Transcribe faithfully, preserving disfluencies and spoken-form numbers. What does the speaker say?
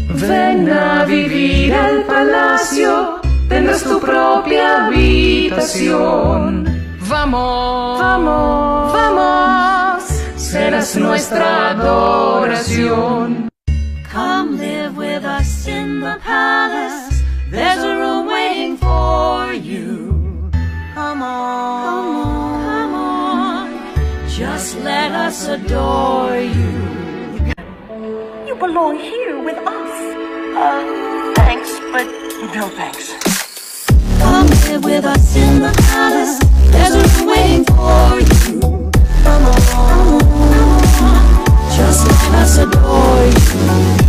Ven a vivir al palacio, tendrás tu propia habitación. Vamos, vamos, vamos, serás nuestra adoración. Come live with us in the palace, there's a room waiting for you. Come on, come on, come on, just let us adore you. You belong here with us. Uh, thanks, but no thanks. Come live with us in the palace, there's a room waiting for you. Come on, come on, just let us adore you.